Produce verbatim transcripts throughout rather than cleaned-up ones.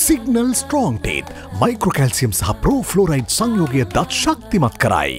Signal strong ටීත් මයික්‍රෝකැල්සියම් සහ ප්‍රෝෆ්ලෝරයිඩ් සංයෝගය දත් ශක්තිමත් කරයි.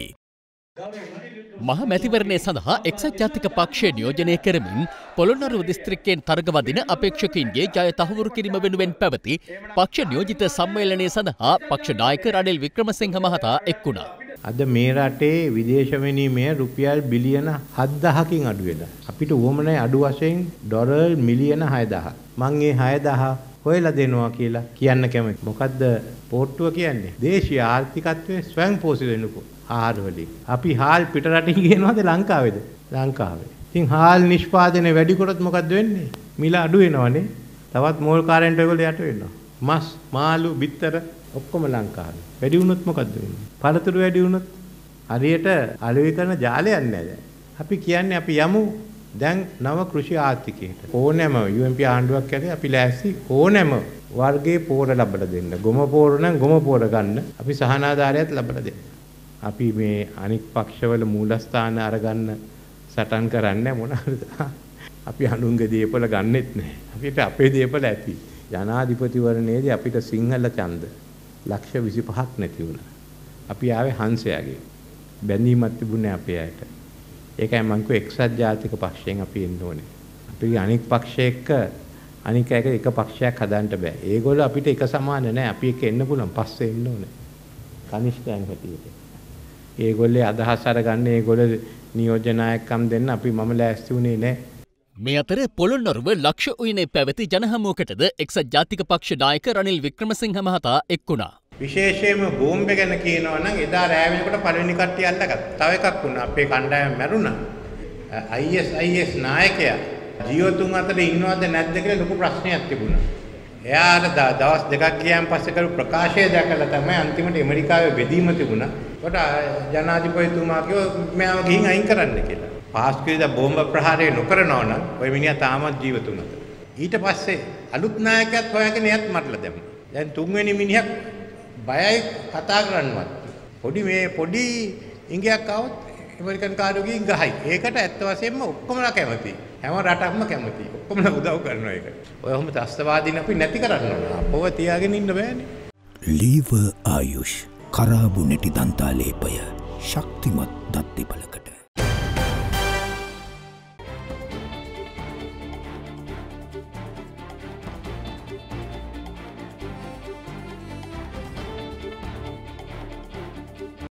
මහ මැතිවරණය සඳහා එක්සත් ජාතික පක්ෂය නියෝජනය කරමින් පොළොන්නරුව දිස්ත්‍රික්කයෙන් තරගවදින අපේක්ෂකයින්ගේ ජය තහවුරු කිරීම වෙනුවෙන් පැවති පක්ෂ නියෝජිත සම්මේලනය සඳහා පක්ෂ නායක රනිල් වික්‍රමසිංහ මහතා එක් වුණා. අද මේ රටේ විදේශ විනිමය රුපියල් බිලියන හත්දහකින් අඩු වෙලා. අපිට උවමනයි අඩු වශයෙන් ඩොලර් මිලියන හයදහක්. මං ඒ හයදහ හොයලා දෙනවා කියලා කියන්න කැමතියි. මොකද්ද පොට්ටුව කියන්නේ? දේශීය ආර්ථිකත්වයේ ස්වයං පෝෂිත වෙනකෝ ආහාර වලින්. අපි හාල් පිට රටින් ගෙනවද ලංකාවේද? ලංකාවේ. ඉතින් හාල් නිෂ්පාදනය වැඩි කරොත් මොකද්ද වෙන්නේ? මිල අඩු වෙනවනේ. තවත් මෝල් කාරෙන්ට් එකවල යට වෙනවා. මස්, මාළු, බිත්තර ඔක්කොම ලංකාවේ. වැඩි වුණොත් මොකද්ද වෙන්නේ? පළතුරු වැඩි වුණොත් හරියට අලෙවි කරන ජාලයක් නැහැ. අපි කියන්නේ අපි යමු දැන් නව කෘෂි ආර්ථිකයට. ඕනෑම යූ එන් පී ආණ්ඩුවක් ඇරේ අපි ලෑස්ති ඕනෑම වර්ගයේ පෝර ලබලා දෙන්න. ගොම පෝර නම් ගොම පෝර ගන්න. අපි සහනාධාරයත් ලබලා දෙන්න. අපි මේ අනික් පක්ෂවල මූලස්ථාන අරගන්න සටන් කරන්නේ මොනවාද? අපි අනුන්ගේ දේපල ගන්නෙත් නැහැ. අපිට අපේ දේපල ඇති. ජනාධිපතිවරණයේදී අපිට සිංහල ඡන්ද ලක්ෂ විසිපහක් නැති වුණා. අපි ආවේ හංසයාගේ. බැඳීමක් තිබුණේ අපේ අයට. ඒකයි මම කිව්වේ එක්සත් ජාතික පක්ෂයෙන් අපි එන්න ඕනේ. අපි අනික් පක්ෂයක අනික් එක එක පක්ෂයක් හදන්න බෑ. ඒගොල්ලෝ අපිට එක සමාන නැහැ. අපි එක එන්න පුළුවන්. පස්සේ එන්න ඕනේ. කනිෂ්ඨයන් හැටියට. ඒගොල්ලේ අදහස් අරගන්න ඒගොල්ලෝ නියෝජනායකම් දෙන්න අපි මම ලෑස්ති වුණේ නැහැ. මේ අතර පොළොන්නරුව ලක්ෂ උයනේ පැවති ජනහමුවකටද එක්සත් ජාතික පක්ෂ නායක රනිල් වික්‍රමසිංහ මහතා එක් වුණා. විශේෂයෙන්ම බෝම්බ ගැන කියනවා නම් එදා රෑ වෙනකොට පළවෙනි කට්ටිය අල්ලගත්තා. තව එකක් වුණා. අපේ කණ්ඩායම මැරුණා. ආයි එස් ආයි එස් නායකයා ජීව තුන් අතර ඉන්නවද නැද්ද කියලා ලොකු ප්‍රශ්නයක් තිබුණා. එයාට දවස් දෙකක් ගියාන් පස්සේ කරු ප්‍රකාශය දැකලා තමයි අන්තිමට ඇමරිකාවේ බෙදීම තිබුණා. කොට ජනාධිපතිතුමා කිව්වා මෙයාව ගිහින් අයින් කරන්න කියලා. පාස්කේද බෝම්බ ප්‍රහාරය නොකරනවා නම් ওই මිනිහා තාමත් ජීවත් වුණා. ඊට පස්සේ අලුත් නායකයෙක් හොයාගෙන එයත් මරලා දැම්මා. දැන් තුන්වෙනි මිනිහා බයයි කතා කරන්නවත්. පොඩි මේ පොඩි ඉංගයක් આવොත් ඇමරිකන් කාර්යෝගින් ගහයි. ඒකට ඇත්ත වශයෙන්ම ඔක්කොමලා කැමතියි. හැම රටක්ම කැමතියි. ඔක්කොමලා උදව් කරනවා ඒකට. ඔය ඔහොම ත්‍ස්තවාදීන් අපි නැති කරන්න ඕන. අපව තියාගෙන ඉන්න බෑනේ. ලීව ආයුෂ් කරාබු නැටි දන්තාලේපය ශක්තිමත් දත් දෙපළකට